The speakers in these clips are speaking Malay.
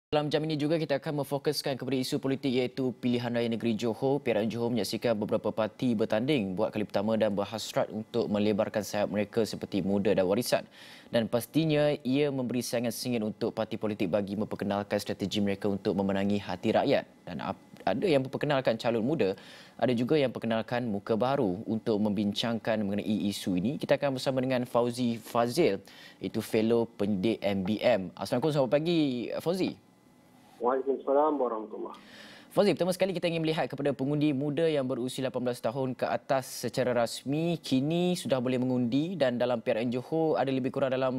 Dalam jam ini juga kita akan memfokuskan kepada isu politik iaitu pilihan raya negeri Johor. PRN Johor menyaksikan beberapa parti bertanding buat kali pertama dan berhasrat untuk melebarkan sayap mereka seperti Muda dan Warisan. Dan pastinya ia memberi saingan sengit untuk parti politik bagi memperkenalkan strategi mereka untuk memenangi hati rakyat. Dan ada yang memperkenalkan calon muda, ada juga yang memperkenalkan muka baru. Untuk membincangkan mengenai isu ini, kita akan bersama dengan Fauzi Fazil, iaitu fellow pendidik MBM. Assalamualaikum, selamat pagi Fauzi. Waalaikumsalam warahmatullahi. Fauzi, pertama sekali kita ingin melihat kepada pengundi muda yang berusia 18 tahun ke atas secara rasmi kini sudah boleh mengundi, dan dalam PRN Johor ada lebih kurang dalam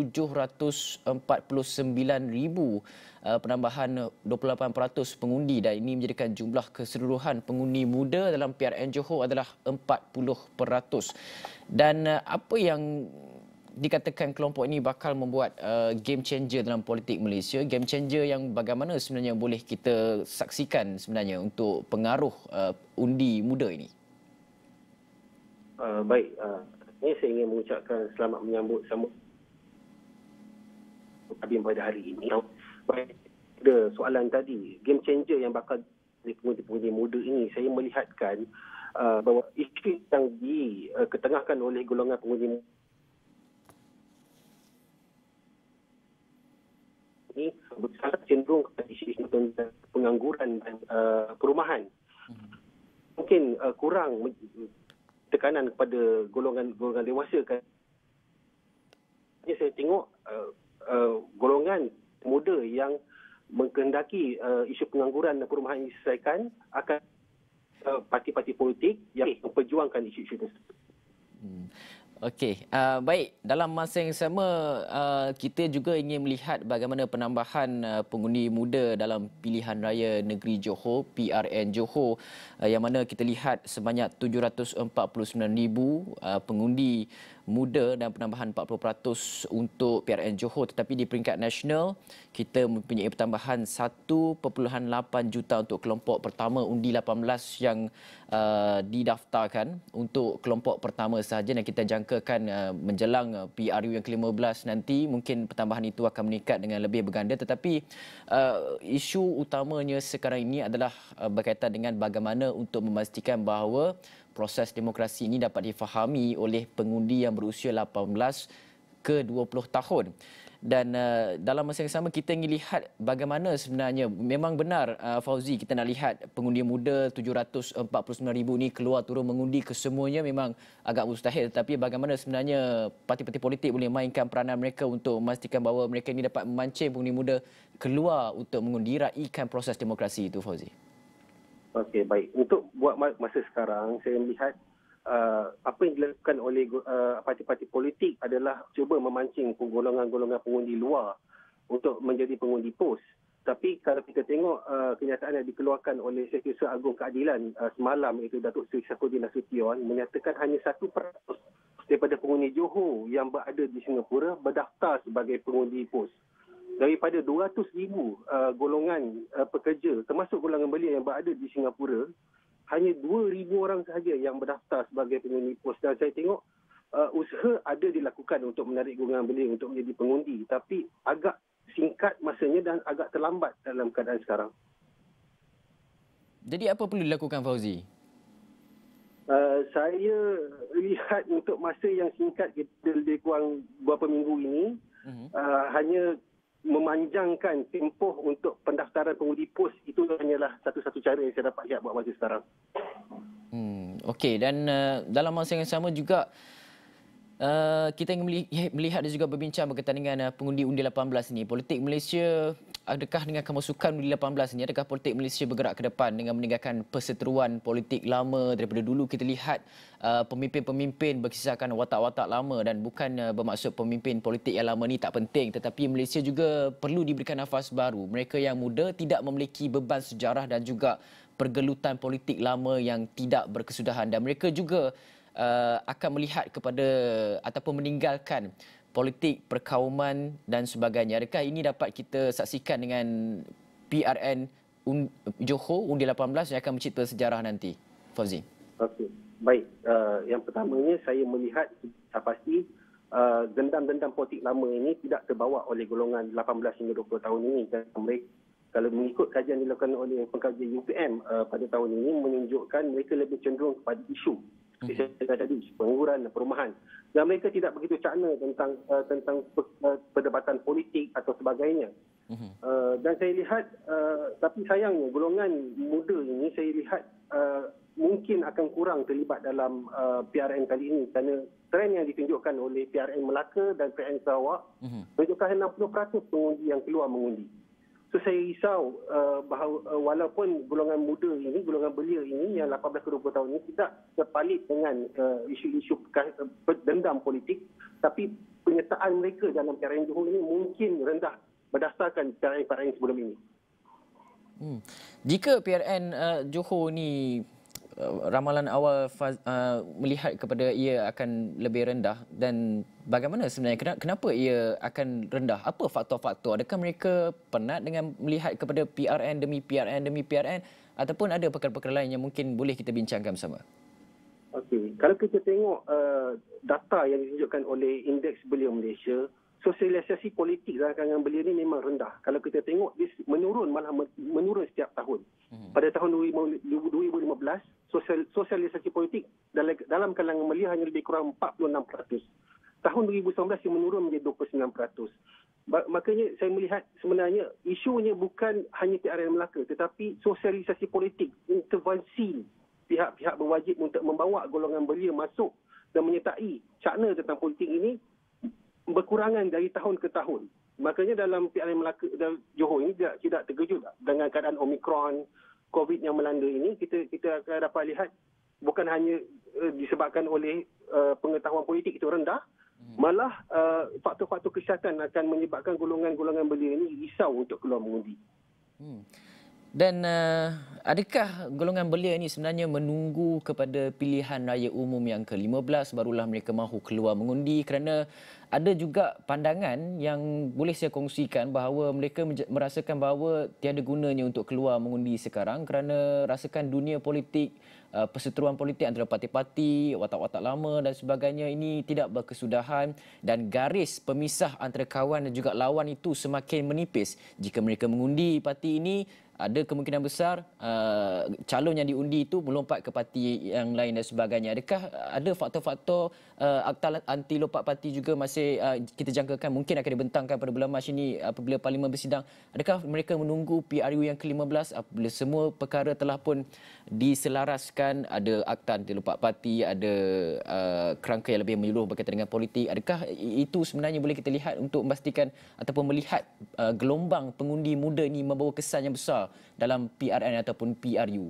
749,000 penambahan 28% pengundi, dan ini menjadikan jumlah keseluruhan pengundi muda dalam PRN Johor adalah 40%. Dan apa yang dikatakan kelompok ini bakal membuat game changer dalam politik Malaysia, game changer yang bagaimana sebenarnya boleh kita saksikan sebenarnya untuk pengaruh undi muda ini? Baik, ini saya ingin mengucapkan selamat menyambut Abim pada hari ini. Baik, ada soalan tadi, game changer yang bakal dari pengundi-pengundi muda ini, saya melihatkan bahawa isu yang diketengahkan oleh golongan pengundi ini sangat cenderung kepada isu-isu tentang pengangguran dan perumahan. Mungkin kurang tekanan kepada golongan dewasa kan. Saya tengok golongan muda yang mengkehendaki isu pengangguran dan perumahan ini diselesaikan akan parti-parti politik yang memperjuangkan isu-isu tersebut. Okey, baik. Dalam masa yang sama, kita juga ingin melihat bagaimana penambahan pengundi muda dalam pilihan raya negeri Johor, PRN Johor, yang mana kita lihat sebanyak 749,000 pengundi muda dan penambahan 40% untuk PRN Johor. Tetapi di peringkat nasional, kita mempunyai pertambahan 1.8 juta untuk kelompok pertama undi 18 yang didaftarkan untuk kelompok pertama sahaja, dan kita jangkakan menjelang PRU yang ke-15 nanti mungkin pertambahan itu akan meningkat dengan lebih berganda. Tetapi isu utamanya sekarang ini adalah berkaitan dengan bagaimana untuk memastikan bahawa proses demokrasi ini dapat difahami oleh pengundi yang berusia 18 ke 20 tahun. Dan dalam masa yang sama kita ingin lihat bagaimana sebenarnya, memang benar Fauzi, kita nak lihat pengundi muda 749,000 ini keluar turun mengundi kesemuanya memang agak mustahil, tetapi bagaimana sebenarnya parti-parti politik boleh mainkan peranan mereka untuk memastikan bahawa mereka ini dapat memancing pengundi muda keluar untuk mengundi, raikan proses demokrasi itu, Fauzi. Okey, baik. Untuk buat masa sekarang, saya melihat apa yang dilakukan oleh parti-parti politik adalah cuba memancing golongan-golongan pengundi luar untuk menjadi pengundi POS. Tapi kalau kita tengok kenyataan yang dikeluarkan oleh Setiausaha Agung Keadilan semalam, iaitu Datuk Seri Saifuddin Nasution, menyatakan hanya 1% daripada pengundi Johor yang berada di Singapura berdaftar sebagai pengundi POS. Daripada 200,000 golongan pekerja, termasuk golongan belia yang berada di Singapura, hanya 2,000 orang sahaja yang berdaftar sebagai pengundi POS. Dan saya tengok usaha ada dilakukan untuk menarik golongan belia untuk menjadi pengundi, tapi agak singkat masanya dan agak terlambat dalam keadaan sekarang. Jadi apa perlu dilakukan, Fauzi? Saya lihat untuk masa yang singkat, kita lebih kurang beberapa minggu ini, hanya memanjangkan tempoh untuk pendaftaran pengundi POS itu hanyalah satu-satu cara yang saya dapat lihat buat masa sekarang. Okey, dan dalam masa yang sama juga kita ingin melihat dan juga berbincang berkaitan dengan pengundi undi 18 ini. Politik Malaysia, adakah dengan kemasukan undi 18 ini, adakah politik Malaysia bergerak ke depan dengan meninggalkan perseteruan politik lama? Daripada dulu kita lihat pemimpin-pemimpin berkisahkan watak-watak lama, dan bukan bermaksud pemimpin politik yang lama ni tak penting, tetapi Malaysia juga perlu diberikan nafas baru. Mereka yang muda tidak memiliki beban sejarah dan juga pergelutan politik lama yang tidak berkesudahan, dan mereka juga akan melihat kepada ataupun meninggalkan politik perkauman dan sebagainya. Adakah ini dapat kita saksikan dengan PRN Johor undi 18 yang akan mencipta sejarah nanti, Fauzi? Okey, baik. Yang pertamanya saya melihat pasti dendam-dendam politik lama ini tidak terbawa oleh golongan 18 hingga 20 tahun ini. Dan mereka, kalau mengikut kajian dilakukan oleh pengkaji UPM pada tahun ini menunjukkan mereka lebih cenderung kepada isu seperti saya kata tadi, pengangguran dan perumahan. Dan mereka tidak begitu cakna tentang perdebatan politik atau sebagainya. Dan saya lihat, tapi sayangnya golongan muda ini saya lihat mungkin akan kurang terlibat dalam PRN kali ini kerana trend yang ditunjukkan oleh PRN Melaka dan PRN Sarawak menunjukkan 60% pengundi yang keluar mengundi. So saya risau bahawa walaupun golongan muda ini, golongan belia ini yang 18 ke 20 tahun ini tidak terpalit dengan isu-isu dendam politik, tapi penyertaan mereka dalam PRN Johor ini mungkin rendah berdasarkan PRN sebelum ini. Jika PRN Johor ni ramalan awal melihat kepada ia akan lebih rendah, dan bagaimana sebenarnya kenapa ia akan rendah? Apa faktor-faktor? Adakah mereka penat dengan melihat kepada PRN demi PRN ataupun ada perkara-perkara lain yang mungkin boleh kita bincangkan bersama? Okey, kalau kita tengok data yang ditunjukkan oleh Indeks Belia Malaysia, sosialisasi politik dalam kalangan belia ini memang rendah. Kalau kita tengok, dia menurun, malah menurun setiap tahun. Pada tahun 2015, sosialisasi politik dalam kalangan belia hanya lebih kurang 46%. Tahun 2019 dia menurun menjadi 29%. Makanya saya melihat sebenarnya isunya bukan hanya PRN Melaka, tetapi sosialisasi politik, intervensi pihak-pihak berwajib untuk membawa golongan belia masuk dan menyertai cakna tentang politik ini berkurangan dari tahun ke tahun. Makanya dalam PRN Melaka dan Johor ini tidak terkejut dengan keadaan Omicron, COVID yang melanda ini, kita akan dapat lihat bukan hanya disebabkan oleh pengetahuan politik itu rendah, malah faktor-faktor kesihatan akan menyebabkan golongan-golongan belia ini risau untuk keluar mengundi. Dan adakah golongan belia ini sebenarnya menunggu kepada pilihan raya umum yang ke-15 barulah mereka mahu keluar mengundi? Kerana ada juga pandangan yang boleh saya kongsikan bahawa mereka merasakan bahawa tiada gunanya untuk keluar mengundi sekarang kerana rasakan dunia politik, perseteruan politik antara parti-parti, watak-watak lama dan sebagainya ini tidak berkesudahan, dan garis pemisah antara kawan dan juga lawan itu semakin menipis. Jika mereka mengundi parti ini, ada kemungkinan besar calon yang diundi itu melompat ke parti yang lain dan sebagainya. Adakah ada faktor-faktor akta anti lompat parti juga masih kita jangkakan mungkin akan dibentangkan pada bulan Mac ini apabila Parlimen bersidang? Adakah mereka menunggu PRU yang ke-15 apabila semua perkara telah pun diselaraskan, ada akta anti lompat parti, ada kerangka yang lebih menyeluruh berkaitan dengan politik? Adakah itu sebenarnya boleh kita lihat untuk memastikan ataupun melihat gelombang pengundi muda ini membawa kesan yang besar dalam PRN ataupun PRU?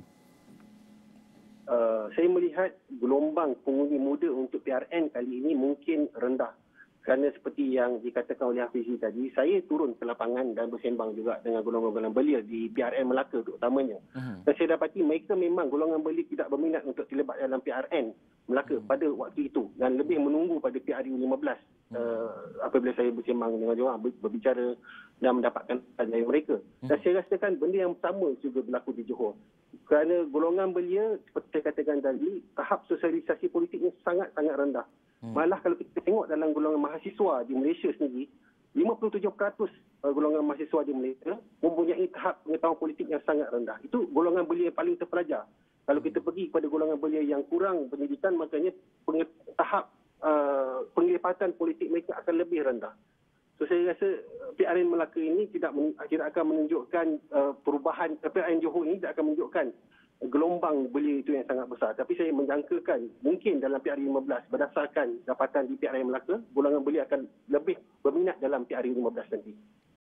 Saya melihat gelombang pengundi muda untuk PRN kali ini mungkin rendah. Kerana seperti yang dikatakan oleh Hafizi tadi, saya turun ke lapangan dan bersembang juga dengan golongan-golongan belia di PRN Melaka terutamanya. Dan saya dapati mereka memang golongan belia tidak berminat untuk terlibat dalam PRN Melaka pada waktu itu dan lebih menunggu pada PRU 15 apabila saya bersembang dengan mereka, berbicara dan mendapatkan dari mereka. Dan saya rasakan benda yang sama juga berlaku di Johor. Kerana golongan belia, seperti saya katakan tadi, tahap sosialisasi politiknya sangat-sangat rendah. Malah kalau kita tengok dalam golongan mahasiswa di Malaysia sendiri, 57% golongan mahasiswa di Malaysia mempunyai tahap pengetahuan politik yang sangat rendah. Itu golongan belia yang paling terpelajar. Kalau kita pergi kepada golongan belia yang kurang pendidikan, maknanya tahap penglibatan politik mereka akan lebih rendah. So saya rasa PRN Melaka ini tidak akan menunjukkan perubahan, PRN Johor ini tidak akan menunjukkan gelombang belia itu yang sangat besar. Tapi saya menjangkakan mungkin dalam PRU 15 berdasarkan dapatan di PRN Melaka, golongan belia akan lebih berminat dalam PRU 15 nanti.